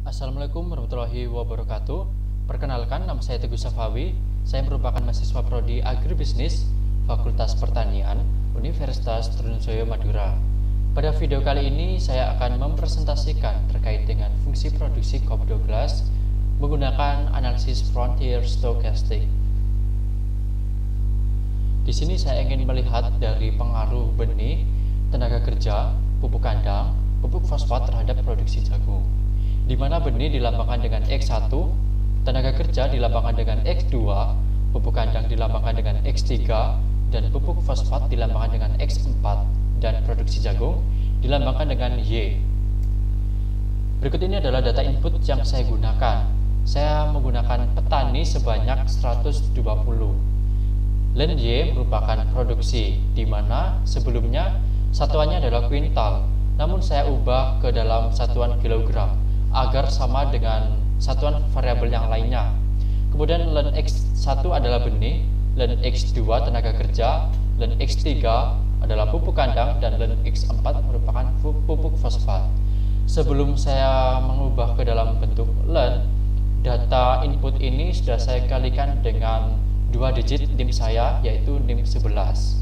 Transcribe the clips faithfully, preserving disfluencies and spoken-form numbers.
Assalamualaikum warahmatullahi wabarakatuh. Perkenalkan, nama saya Teguh Safawi. Saya merupakan mahasiswa prodi Agribisnis Fakultas Pertanian Universitas Trunojoyo Madura. Pada video kali ini saya akan mempresentasikan terkait dengan fungsi produksi C O P dua belas menggunakan analisis frontier stochastic. Di sini saya ingin melihat dari pengaruh benih, tenaga kerja, pupuk kandang, pupuk fosfat terhadap produksi jagung, di mana benih dilambangkan dengan X satu, tenaga kerja dilambangkan dengan X dua, pupuk kandang dilambangkan dengan X tiga, dan pupuk fosfat dilambangkan dengan X empat, dan produksi jagung dilambangkan dengan Y. Berikut ini adalah data input yang saya gunakan. Saya menggunakan petani sebanyak seratus dua puluh. Len Y merupakan produksi, di mana sebelumnya satuannya adalah kuintal, namun saya ubah ke dalam satuan kilogram agar sama dengan satuan variabel yang lainnya. Kemudian len X satu adalah benih, len X dua tenaga kerja, len X tiga adalah pupuk kandang, dan len X empat merupakan pupuk fosfat. Sebelum saya mengubah ke dalam bentuk len, data input ini sudah saya kalikan dengan dua digit N I M saya, yaitu N I M sebelas.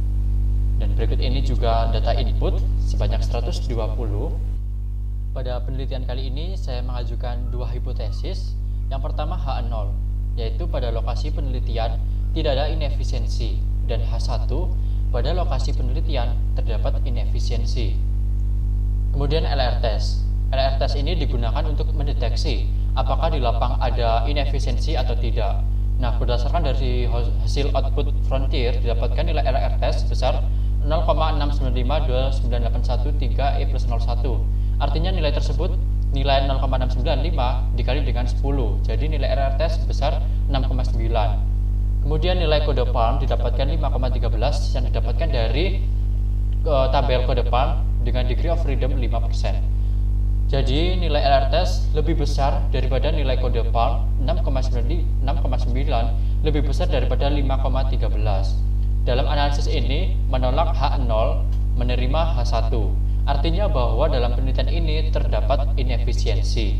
Dan berikut ini juga data input sebanyak seratus dua puluh. Pada penelitian kali ini saya mengajukan dua hipotesis. Yang pertama H nol, yaitu pada lokasi penelitian tidak ada inefisiensi, dan H satu, pada lokasi penelitian terdapat inefisiensi. Kemudian L R test. L R test ini digunakan untuk mendeteksi apakah di lapang ada inefisiensi atau tidak. Nah, berdasarkan dari hasil output frontier didapatkan nilai L R test sebesar nol koma enam sembilan lima dua sembilan delapan satu tiga E plus nol satu. Artinya nilai tersebut nilai nol koma enam sembilan lima dikali dengan sepuluh. Jadi nilai L R test sebesar enam koma sembilan. Kemudian nilai kode palm didapatkan lima koma tiga belas yang didapatkan dari uh, tabel kode palm dengan degree of freedom lima persen. Jadi nilai L R test lebih besar daripada nilai kode palm enam koma sembilan, lebih besar daripada lima koma tiga belas. Dalam analisis ini menolak H nol, menerima H satu. Artinya bahwa dalam penelitian ini terdapat inefisiensi.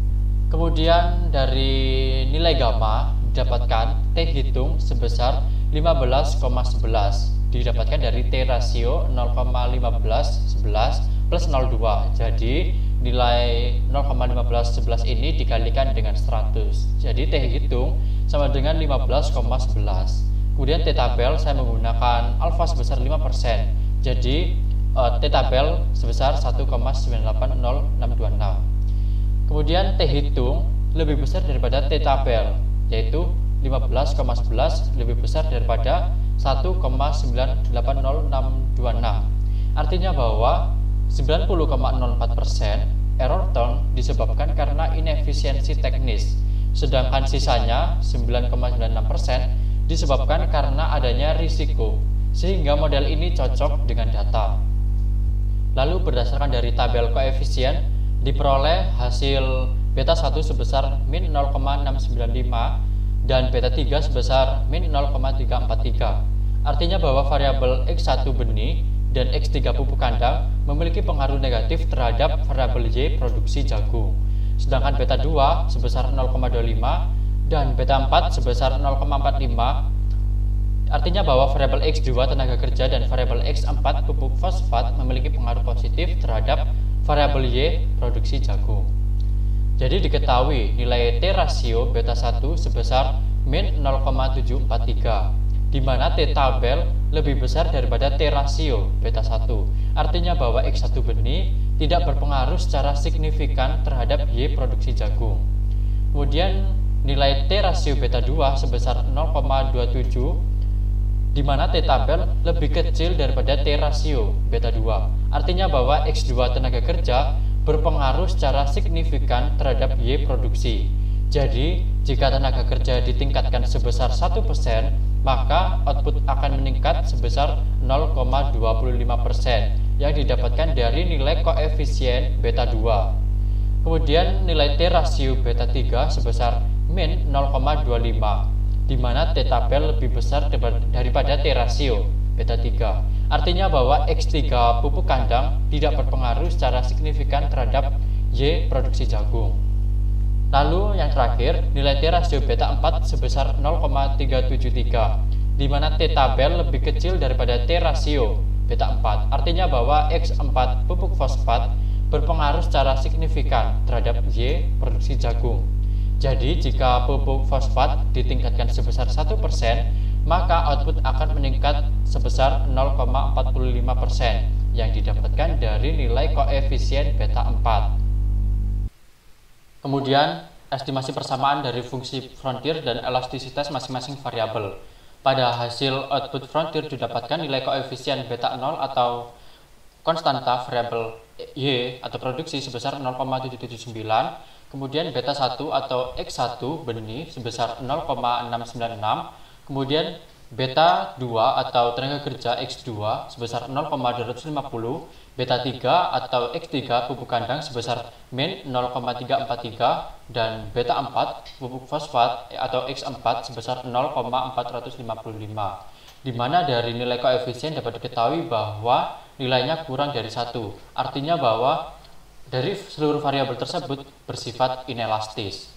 Kemudian dari nilai gamma didapatkan T hitung sebesar lima belas koma sebelas, didapatkan dari T rasio nol koma lima sebelas plus nol koma dua. Jadi nilai nol koma lima sebelas ini dikalikan dengan seratus. Jadi T hitung sama dengan lima belas koma sebelas. Kemudian T tabel saya menggunakan alfa sebesar lima persen. Jadi T tabel sebesar satu koma sembilan delapan nol enam dua enam. Kemudian T hitung lebih besar daripada T tabel, yaitu lima belas koma sebelas lebih besar daripada satu koma sembilan delapan nol enam dua enam. Artinya bahwa sembilan puluh koma nol empat persen error tone disebabkan karena inefisiensi teknis, sedangkan sisanya sembilan koma sembilan enam persen disebabkan karena adanya risiko, sehingga model ini cocok dengan data. Lalu berdasarkan dari tabel koefisien diperoleh hasil beta satu sebesar min nol koma enam sembilan lima dan beta tiga sebesar min nol koma tiga empat tiga. Artinya bahwa variabel X satu benih dan X tiga pupuk kandang memiliki pengaruh negatif terhadap variabel Y produksi jagung. Sedangkan beta dua sebesar nol koma dua lima dan beta empat sebesar nol koma empat lima. Artinya bahwa variabel X dua tenaga kerja dan variabel X empat pupuk fosfat memiliki pengaruh positif terhadap variabel Y produksi jagung. Jadi diketahui nilai T rasio beta satu sebesar min nol koma tujuh empat tiga, di mana T tabel lebih besar daripada T rasio beta satu. Artinya bahwa X satu benih tidak berpengaruh secara signifikan terhadap Y produksi jagung. Kemudian nilai T rasio beta dua sebesar nol koma dua tujuh, di mana T tabel lebih kecil daripada T rasio beta dua. Artinya bahwa X dua tenaga kerja berpengaruh secara signifikan terhadap Y produksi. Jadi, jika tenaga kerja ditingkatkan sebesar satu persen, maka output akan meningkat sebesar nol koma dua lima persen yang didapatkan dari nilai koefisien beta dua. Kemudian nilai T rasio beta tiga sebesar min nol koma dua lima, di mana T tabel lebih besar daripada T rasio beta tiga. Artinya bahwa X tiga pupuk kandang tidak berpengaruh secara signifikan terhadap Y produksi jagung. Lalu yang terakhir, nilai T rasio beta empat sebesar nol koma tiga tujuh tiga, di mana T tabel lebih kecil daripada T rasio beta empat. Artinya bahwa X empat pupuk fosfat berpengaruh secara signifikan terhadap Y produksi jagung. Jadi jika pupuk fosfat ditingkatkan sebesar satu persen, maka output akan meningkat sebesar nol koma empat lima persen yang didapatkan dari nilai koefisien beta empat. Kemudian estimasi persamaan dari fungsi frontier dan elastisitas masing-masing variabel. Pada hasil output frontier didapatkan nilai koefisien beta nol atau konstanta variabel Y atau produksi sebesar nol koma tujuh tujuh sembilan, kemudian beta satu atau X satu benih sebesar nol koma enam sembilan enam, kemudian beta dua atau tenaga kerja X dua sebesar nol koma dua lima nol, beta tiga atau X tiga pupuk kandang sebesar min nol koma tiga empat tiga, dan beta empat pupuk fosfat atau X empat sebesar nol koma empat lima lima, di mana dari nilai koefisien dapat diketahui bahwa nilainya kurang dari satu, artinya bahwa dari seluruh variabel tersebut bersifat inelastis.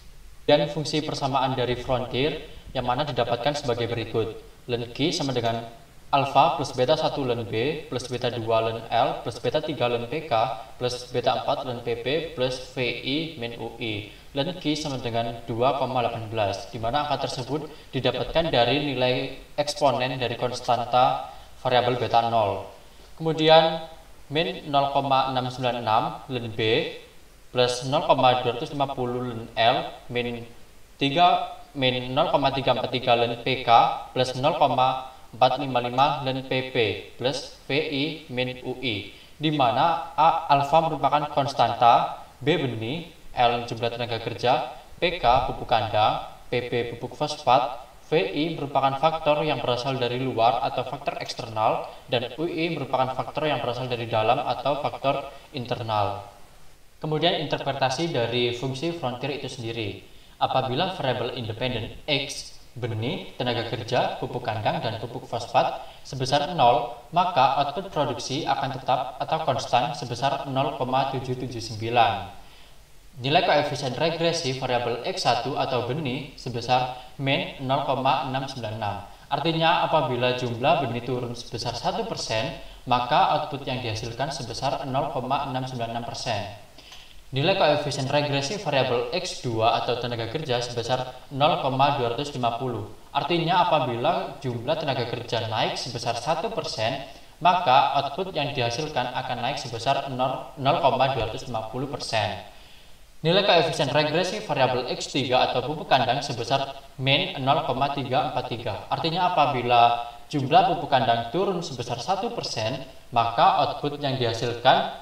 Dan fungsi persamaan dari frontier yang mana didapatkan sebagai berikut. Ln Q sama dengan alpha plus beta satu ln B plus beta dua ln L plus beta tiga ln P K plus beta empat ln P P plus V I min U I. Ln Q sama dengan dua koma satu delapan, di mana angka tersebut didapatkan dari nilai eksponen dari konstanta variabel beta nol. Kemudian min nol koma enam sembilan enam ln B plus nol koma dua lima nol ln L min tiga min nol koma tiga empat tiga ln P K plus nol koma empat lima lima ln P P plus V I min U I, di mana A alfa merupakan konstanta, B benih, L jumlah tenaga kerja, P K pupuk kandang, P P pupuk fosfat, V I merupakan faktor yang berasal dari luar atau faktor eksternal, dan U I merupakan faktor yang berasal dari dalam atau faktor internal. Kemudian interpretasi dari fungsi frontier itu sendiri. Apabila variabel independen X, benih, tenaga kerja, pupuk kandang, dan pupuk fosfat sebesar nol, maka output produksi akan tetap atau konstan sebesar nol koma tujuh tujuh sembilan. Nilai koefisien regresi variabel X satu atau benih sebesar min nol koma enam sembilan enam. Artinya apabila jumlah benih turun sebesar satu persen, maka output yang dihasilkan sebesar nol koma enam sembilan enam persen. Nilai koefisien regresi variabel X dua atau tenaga kerja sebesar nol koma dua lima nol. Artinya apabila jumlah tenaga kerja naik sebesar satu persen, maka output yang dihasilkan akan naik sebesar nol koma dua lima nol persen. Nilai koefisien regresi variabel X tiga atau pupuk kandang sebesar min nol koma tiga empat tiga. Artinya apabila jumlah pupuk kandang turun sebesar satu persen, maka output yang dihasilkan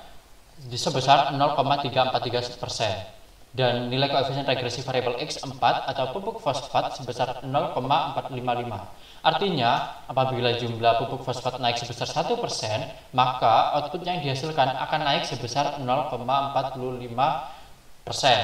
sebesar nol koma tiga empat tiga persen. Dan nilai koefisien regresi variabel X empat atau pupuk fosfat sebesar nol koma empat lima lima. Artinya apabila jumlah pupuk fosfat naik sebesar satu persen, maka output yang dihasilkan akan naik sebesar nol koma empat lima persen.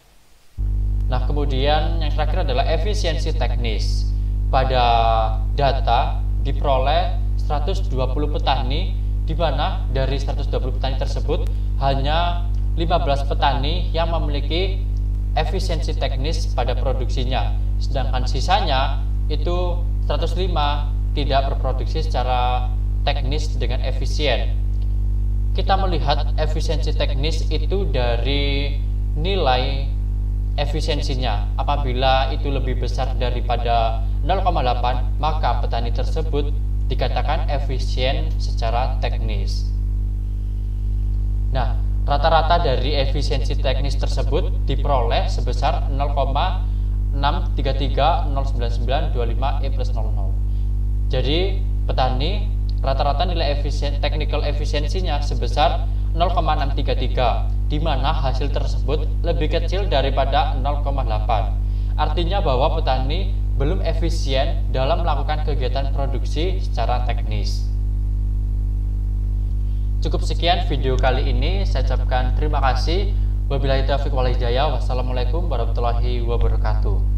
Nah, kemudian yang terakhir adalah efisiensi teknis. Pada data diperoleh seratus dua puluh petani, di mana dari seratus dua puluh petani tersebut hanya lima belas petani yang memiliki efisiensi teknis pada produksinya, sedangkan sisanya itu seratus lima tidak berproduksi secara teknis dengan efisien. Kita melihat efisiensi teknis itu dari nilai efisiensinya. Apabila itu lebih besar daripada nol koma delapan, maka petani tersebut dikatakan efisien secara teknis. Nah, rata-rata dari efisiensi teknis tersebut diperoleh sebesar nol koma enam tiga tiga nol sembilan sembilan dua lima E plus nol nol. Jadi, petani rata-rata nilai efisien technical efisiensinya sebesar nol koma enam tiga tiga, di mana hasil tersebut lebih kecil daripada nol koma delapan. Artinya bahwa petani belum efisien dalam melakukan kegiatan produksi secara teknis. Cukup sekian video kali ini, saya ucapkan terima kasih. Wabillahi taufiq wal hidayah. Wassalamualaikum warahmatullahi wabarakatuh.